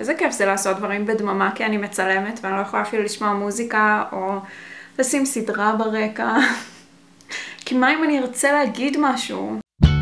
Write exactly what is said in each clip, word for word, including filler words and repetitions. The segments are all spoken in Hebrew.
איזה כיף זה לעשות דברים בדממה כי אני מצלמת ואני לא יכולה אפילו לשמוע מוזיקה או לשים סדרה ברקע. כי מה אם אני ארצה להגיד משהו?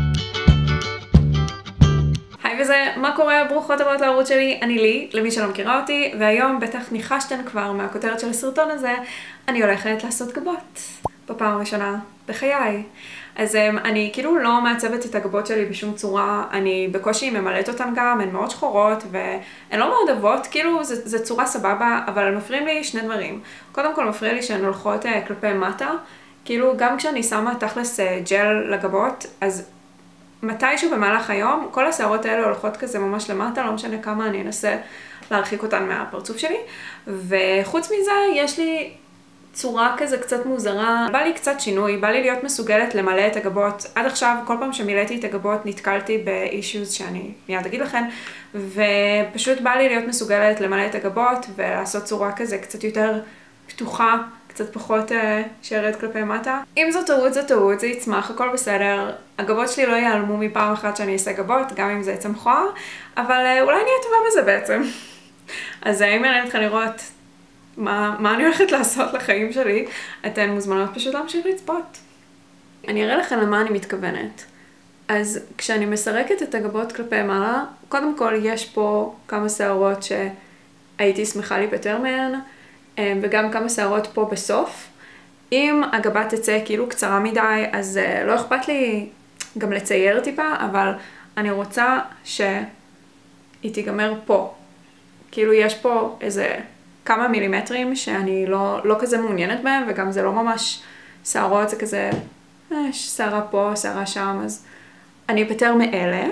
היי וזה, מה קורה? ברוכות הבאות לערוץ שלי, אני לי, למי שלא מכירה אותי, והיום בטח ניחשתן כבר מהכותרת של הסרטון הזה, אני הולכת לעשות גבות. בפעם הראשונה בחיי. אז אני כאילו לא מעצבת את הגבות שלי בשום צורה, אני בקושי ממלאת אותן גם, הן מאוד שחורות והן לא מאוד אהובות, כאילו זה, זה צורה סבבה, אבל מפריעים לי שני דברים. קודם כל מפריע לי שהן הולכות uh, כלפי מטה, כאילו גם כשאני שמה תכלס uh, ג'ל לגבות, אז מתישהו במהלך היום, כל השערות האלה הולכות כזה ממש למטה, לא משנה כמה אני אנסה להרחיק אותן מהפרצוף שלי, וחוץ מזה יש לי צורה כזה קצת מוזרה, בא לי קצת שינוי, בא לי להיות מסוגלת למלא את הגבות. עד עכשיו, כל פעם שמילאתי את הגבות נתקלתי באישיוז שאני מיד אגיד לכם, ופשוט בא לי להיות מסוגלת למלא את הגבות ולעשות צורה כזה קצת יותר פתוחה, קצת פחות uh, שירד כלפי מטה. אם זו טעות זו טעות, זה יצמח, הכל בסדר. הגבות שלי לא ייעלמו מפעם אחת שאני אעשה גבות, גם אם זה יצא מכוער, אבל uh, אולי אני אהיה טובה בזה בעצם. אז אם מעניין אתכם לראות מה, מה אני הולכת לעשות לחיים שלי, אתן מוזמנות פשוט להמשיך לצפות. אני אראה לכם למה אני מתכוונת. אז כשאני מסרקת את הגבות כלפי מעלה, קודם כל יש פה כמה שערות שהייתי שמחה להיפטר מהן, וגם כמה שערות פה בסוף. אם הגבה תצא כאילו קצרה מדי, אז לא אכפת לי גם לצייר טיפה, אבל אני רוצה שהיא תיגמר פה. כאילו יש פה איזה כמה מילימטרים שאני לא, לא כזה מעוניינת בהם, וגם זה לא ממש שערות, זה כזה, יש שערה פה, שערה שם, אז אני אפטר מאלה.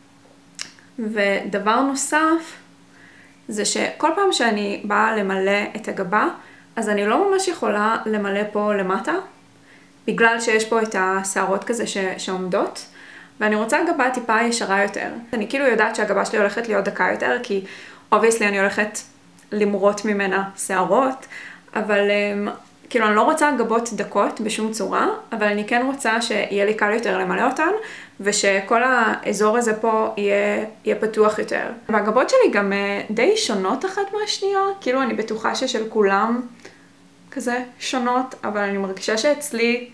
ודבר נוסף, זה שכל פעם שאני באה למלא את הגבה, אז אני לא ממש יכולה למלא פה למטה, בגלל שיש פה את השערות כזה ש, שעומדות, ואני רוצה גבה טיפה ישרה יותר. אני כאילו יודעת שהגבה שלי הולכת להיות דקה יותר, כי obviously אני הולכת למרות ממנה שערות, אבל um, כאילו אני לא רוצה גבות דקות בשום צורה, אבל אני כן רוצה שיהיה לי קל יותר למלא אותן, ושכל האזור הזה פה יהיה, יהיה פתוח יותר. והגבות שלי גם uh, די שונות אחת מהשנייה, כאילו אני בטוחה ששל כולם כזה שונות, אבל אני מרגישה שאצלי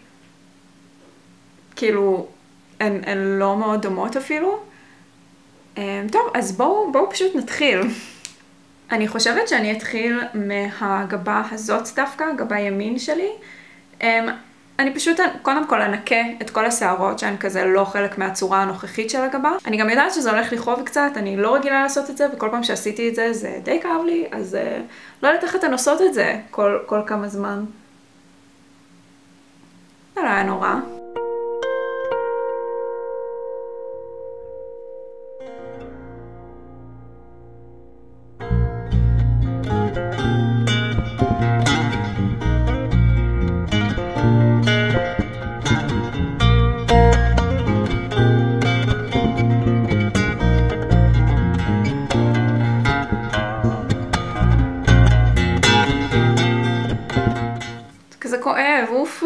כאילו הן, הן לא מאוד דומות אפילו. Um, טוב, אז בואו, בואו פשוט נתחיל. אני חושבת שאני אתחיל מהגבה הזאת דווקא, גבה ימין שלי. אני פשוט קודם כל אנקה את כל השערות שהן כזה לא חלק מהצורה הנוכחית של הגבה. אני גם יודעת שזה הולך לכאוב קצת, אני לא רגילה לעשות את זה, וכל פעם שעשיתי את זה זה די כאב לי, אז לא יודעת איך אתן עושות את זה כל, כל כמה זמן. זה לא היה נורא. כזה כואב, אוף.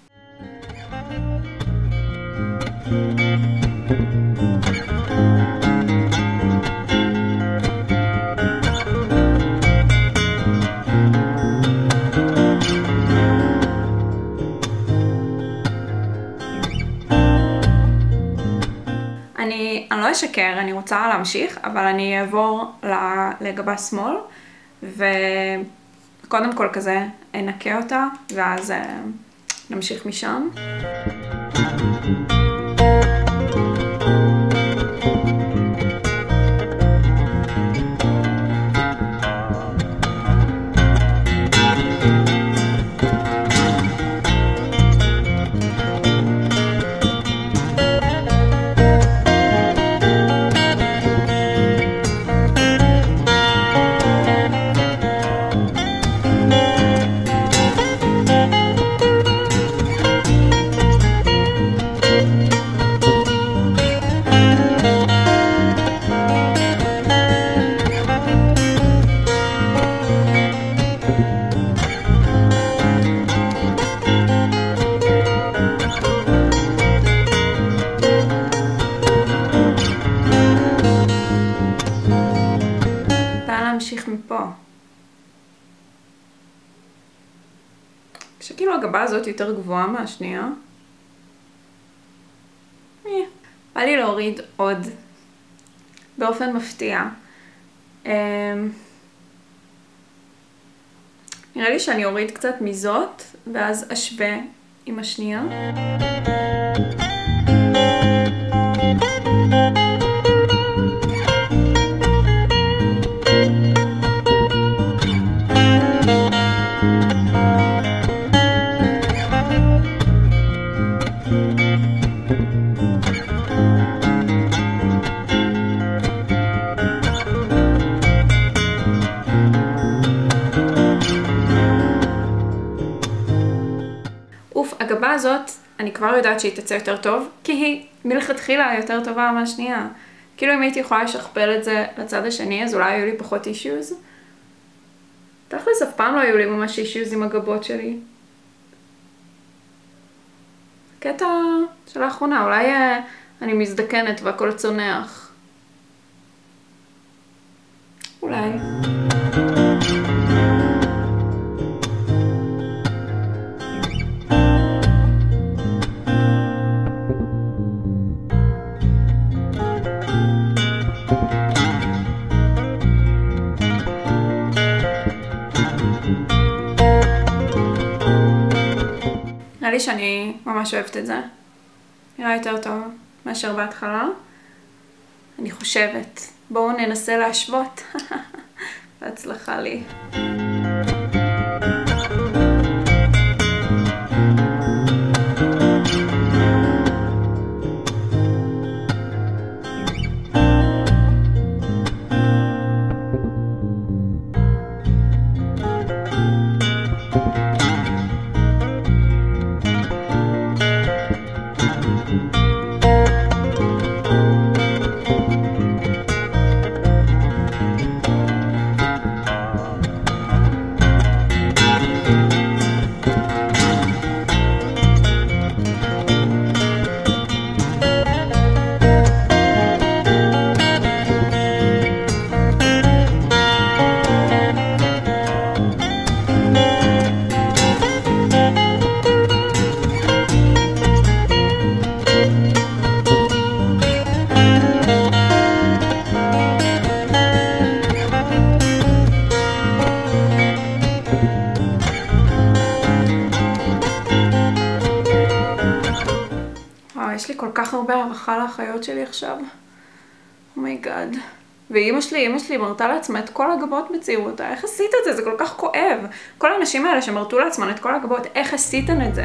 אני, אני לא אשקר, אני רוצה להמשיך, אבל אני אעבור לגבה שמאל, וקודם כל כזה אנקה אותה, ואז נמשיך משם. להמשיך מפה. כשכאילו הגבה הזאת יותר גבוהה מהשנייה. אה, בא לי להוריד עוד. באופן מפתיע. נראה לי שאני אוריד קצת מזאת, ואז אשווה עם השנייה. הגבה הזאת, אני כבר יודעת שהיא תצא יותר טוב, כי היא מלכתחילה יותר טובה מהשנייה. כאילו אם הייתי יכולה לשכפל את זה לצד השני, אז אולי היו לי פחות אישיוז. תכלס, אף פעם לא היו לי ממש אישיוז עם הגבות שלי. קטע של האחרונה, אולי אני מזדקנת והכל צונח. אולי. נראה לי שאני ממש אוהבת את זה. נראה יותר טוב מאשר בהתחלה. אני חושבת. בואו ננסה להשוות. בהצלחה לי. יש לי כל כך הרבה הערכה לאחיות שלי עכשיו. אומייגאד. ואימא שלי, אימא שלי מרתה לעצמה את כל הגבות בצעירותה. איך עשית את זה? זה כל כך כואב. כל האנשים האלה שמרתו לעצמן את כל הגבות, איך עשיתן את זה?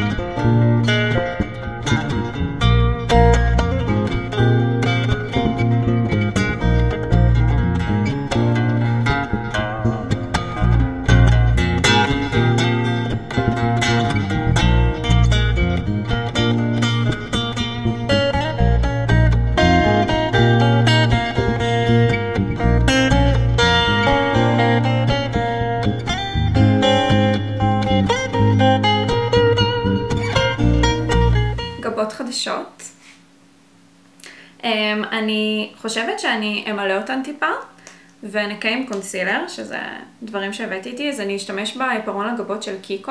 חדשות. אני חושבת שאני אמלא אותן טיפה ונקה עם קונסילר, שזה דברים שהבאתי איתי, אז אני אשתמש בעיפרון הגבות של קיקו.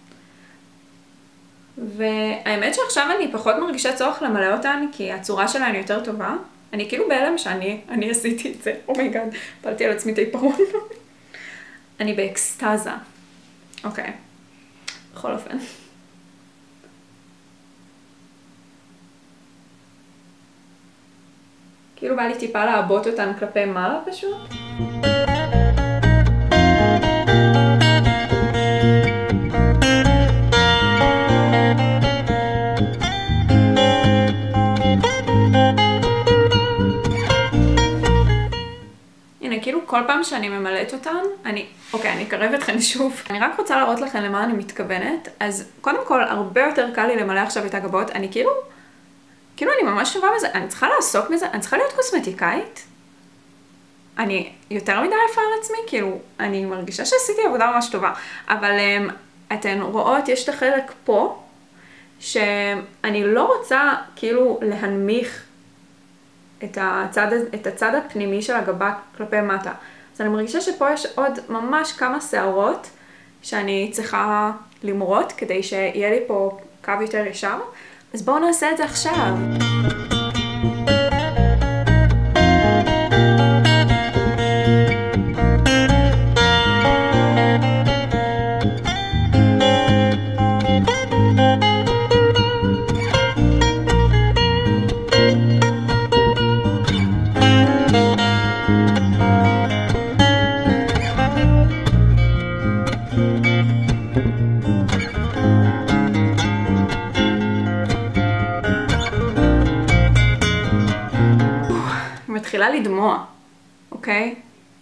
והאמת שעכשיו אני פחות מרגישה צורך למלא אותן כי הצורה שלהן יותר טובה. אני כאילו בהלם שאני אני עשיתי את זה. אומייגאד, פעלתי על עצמי את העיפרון. אני באקסטאזה. אוקיי. בכל אופן. כאילו בא לי טיפה לעבות אותן כלפי מעלה פשוט. הנה, כאילו כל פעם שאני ממלאת אותן, אני... אוקיי, אני אקרב אתכן שוב. אני רק רוצה להראות לכם למה אני מתכוונת. אז קודם כל, הרבה יותר קל לי למלא עכשיו את הגבות. אני כאילו... כאילו אני ממש טובה בזה, אני צריכה לעסוק בזה, אני צריכה להיות קוסמטיקאית. אני יותר מדי יפה על עצמי, כאילו, אני מרגישה שעשיתי עבודה ממש טובה. אבל um, אתן רואות, יש את החלק פה, שאני לא רוצה כאילו להנמיך את הצד, את הצד הפנימי של הגבה כלפי מטה. אז אני מרגישה שפה יש עוד ממש כמה שערות שאני צריכה למרות כדי שיהיה לי פה קו יותר ישר. אז בואו נעשה את זה עכשיו. מתחילה לדמוע, אוקיי?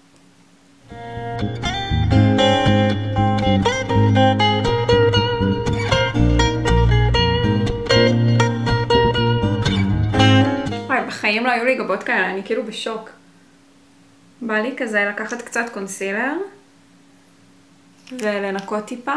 וואי, בחיים לא היו לי גבות כאלה, אני כאילו בשוק. בא לי כזה לקחת קצת קונסילר ולנקות טיפה.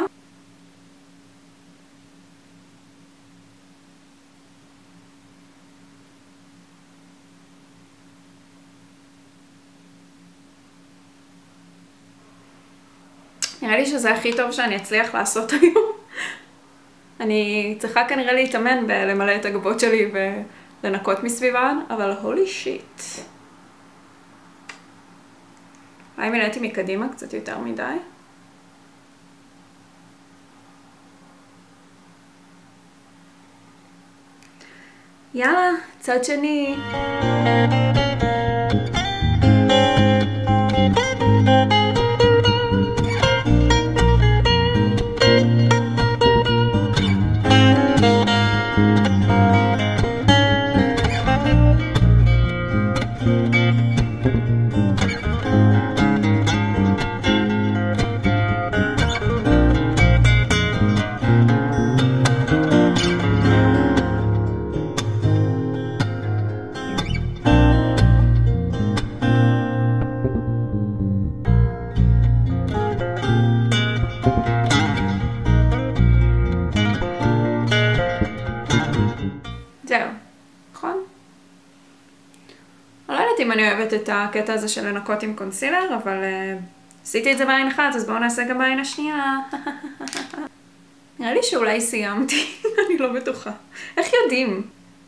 נראה לי שזה הכי טוב שאני אצליח לעשות היום. אני צריכה כנראה להתאמן בלמלא את הגבות שלי ולנקות מסביבן, אבל הולי שיט. אולי מילאתי מקדימה קצת יותר מדי. יאללה, צד שני. זהו, נכון? לא יודעת אם אני אוהבת את הקטע הזה של לנקות עם קונסילר, אבל uh, עשיתי את זה בעין אחת, אז בואו נעשה גם בעין השנייה. נראה לי שאולי סיימתי, אני לא בטוחה. איך יודעים?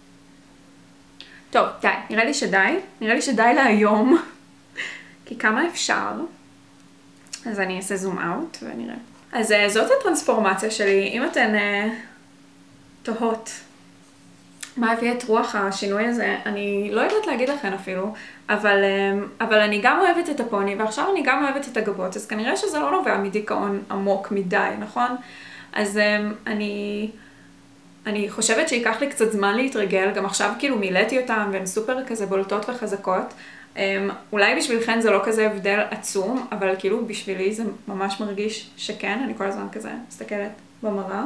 טוב, די, נראה לי שדי. נראה לי שדי להיום. כי כמה אפשר. אז אני אעשה זום אאוט ונראה. אז uh, זאת הטרנספורמציה שלי. אם אתן uh, תוהות מה הביא את רוח השינוי הזה, אני לא יודעת להגיד לכן אפילו, אבל, אבל אני גם אוהבת את הפוני, ועכשיו אני גם אוהבת את הגבות, אז כנראה שזה לא נובע מדיכאון עמוק מדי, נכון? אז אני, אני חושבת שיקח לי קצת זמן להתרגל, גם עכשיו כאילו מילאתי אותם, והן סופר כזה בולטות וחזקות. אולי בשבילכן זה לא כזה הבדל עצום, אבל כאילו בשבילי זה ממש מרגיש שכן, אני כל הזמן כזה מסתכלת במראה.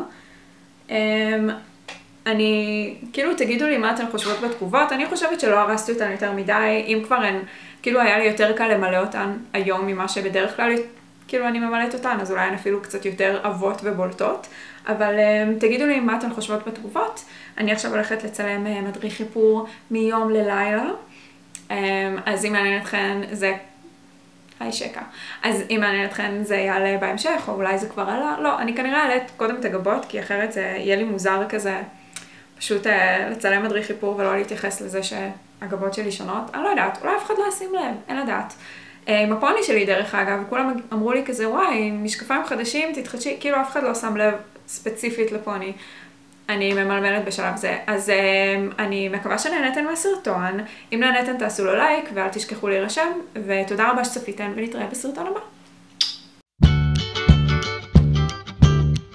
אני, כאילו תגידו לי מה אתן חושבות בתגובות, אני חושבת שלא הרסתי אותן יותר מדי, אם כבר הן, כאילו היה לי יותר קל למלא אותן היום ממה שבדרך כלל, כאילו אני ממלאת אותן, אז אולי הן אפילו קצת יותר עבות ובולטות, אבל תגידו לי מה אתן חושבות בתגובות. אני עכשיו הולכת לצלם מדריך איפור מיום ללילה, אז אם מעניין אתכן זה, היי שקה, אז אם מעניין אתכן זה יעלה בהמשך, או אולי זה כבר עלה, לא, אני כנראה אעלה קודם את הגבות, כי אחרת זה יהיה לי מוזר כזה, פשוט לצלם מדריך איפור ולא להתייחס לזה שהגבות שלי שונות. אני לא יודעת, אולי אף אחד לא ישים לב, אין לדעת. עם הפוני שלי דרך אגב, כולם אמרו לי כזה, וואי, משקפיים חדשים, תתחדשי, כאילו אף אחד לא שם לב ספציפית לפוני. אני ממלמלת בשלב זה. אז אני מקווה שנהנתן מהסרטון. אם נהנתן תעשו לו לייק ואל תשכחו להירשם, ותודה רבה שצפיתן ונתראה בסרטון הבא.